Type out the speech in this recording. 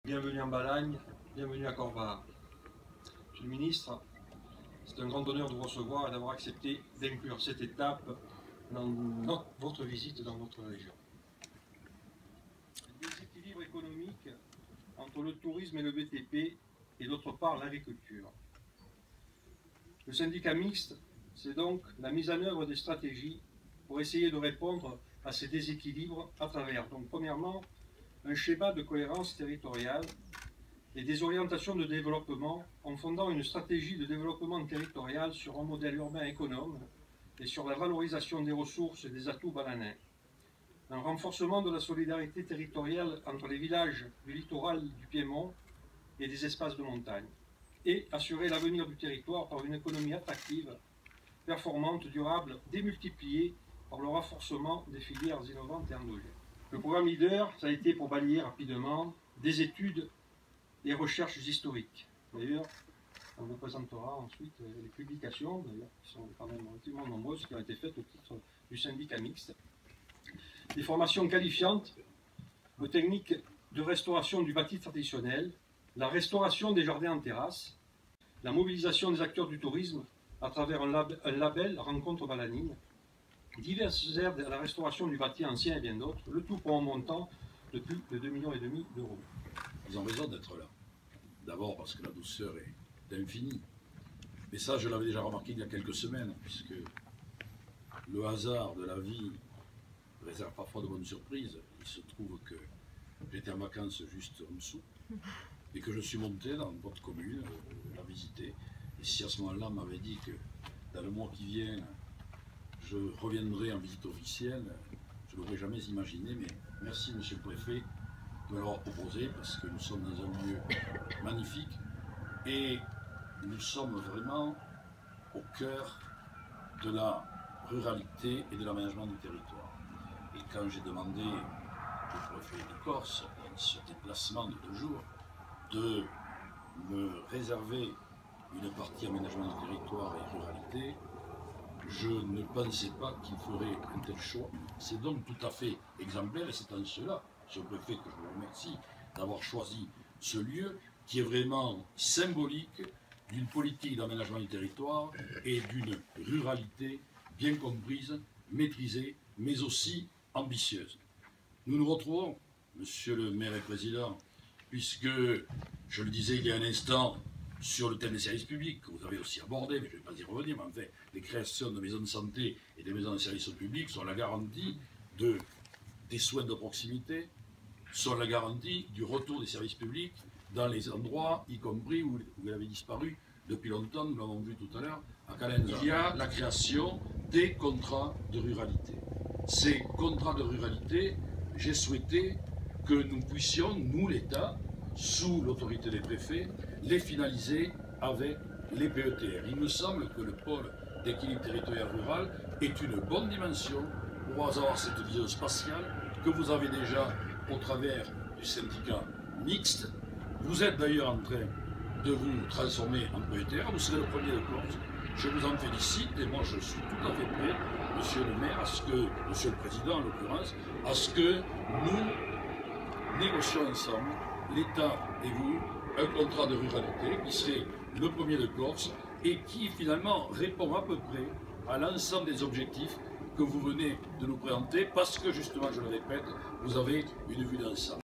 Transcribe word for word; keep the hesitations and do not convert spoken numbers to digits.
Bienvenue en Balagne, bienvenue à Corvard. Monsieur le ministre, c'est un grand honneur de vous recevoir et d'avoir accepté d'inclure cette étape dans notre, votre visite dans votre région. Le déséquilibre économique entre le tourisme et le B T P et d'autre part l'agriculture. Le syndicat mixte, c'est donc la mise en œuvre des stratégies pour essayer de répondre à ces déséquilibres à travers, donc premièrement, un schéma de cohérence territoriale et des orientations de développement en fondant une stratégie de développement territorial sur un modèle urbain économe et sur la valorisation des ressources et des atouts balanais. Un renforcement de la solidarité territoriale entre les villages du littoral du Piémont et des espaces de montagne. Et assurer l'avenir du territoire par une économie attractive, performante, durable, démultipliée par le renforcement des filières innovantes et endogènes. Le programme LEADER, ça a été pour balayer rapidement des études et recherches historiques. D'ailleurs, on vous présentera ensuite les publications, d'ailleurs, qui sont quand même relativement nombreuses, qui ont été faites au titre du syndicat mixte. Des formations qualifiantes aux techniques de restauration du bâti traditionnel, la restauration des jardins en terrasse, la mobilisation des acteurs du tourisme à travers un, lab, un label Rencontre Balanine, diverses aides à la restauration du bâti ancien et bien d'autres, le tout pour un montant de plus de deux millions et demi d'euros. Ils ont raison d'être là. D'abord parce que la douceur est infinie. Mais ça, je l'avais déjà remarqué il y a quelques semaines, puisque le hasard de la vie réserve parfois de bonnes surprises. Il se trouve que j'étais en vacances juste en dessous, et que je suis monté dans votre commune, euh, la visiter. Et si à ce moment-là, on m'avait dit que dans le mois qui vient, je reviendrai en visite officielle, je ne l'aurais jamais imaginé, mais merci monsieur le préfet de me l'avoir proposé, parce que nous sommes dans un lieu magnifique et nous sommes vraiment au cœur de la ruralité et de l'aménagement du territoire. Et quand j'ai demandé au préfet de Corse, dans ce déplacement de deux jours, de me réserver une partie aménagement du territoire et ruralité, je ne pensais pas qu'il ferait un tel choix. C'est donc tout à fait exemplaire, et c'est en cela, monsieur le préfet, que je vous remercie d'avoir choisi ce lieu qui est vraiment symbolique d'une politique d'aménagement du territoire et d'une ruralité bien comprise, maîtrisée, mais aussi ambitieuse. Nous nous retrouvons, monsieur le maire et président, puisque, je le disais il y a un instant, sur le thème des services publics, que vous avez aussi abordé, mais je ne vais pas y revenir, mais en fait, les créations de maisons de santé et des maisons de services publics sont la garantie de, des soins de proximité, sont la garantie du retour des services publics dans les endroits, y compris où, où il avait disparu depuis longtemps, nous l'avons vu tout à l'heure, à Calenza. Il y a la création des contrats de ruralité. Ces contrats de ruralité, j'ai souhaité que nous puissions, nous l'État, sous l'autorité des préfets, les finaliser avec les P E T R. Il me semble que le pôle d'équilibre territorial rural est une bonne dimension pour avoir cette vision spatiale que vous avez déjà au travers du syndicat mixte. Vous êtes d'ailleurs en train de vous transformer en P E T R, vous serez le premier de Corse. Je vous en félicite et moi je suis tout à fait prêt, monsieur le maire, à ce que, monsieur le président en l'occurrence, à ce que nous négocions ensemble, l'État et vous, un contrat de ruralité qui serait le premier de Corse et qui finalement répond à peu près à l'ensemble des objectifs que vous venez de nous présenter parce que justement, je le répète, vous avez une vue d'ensemble.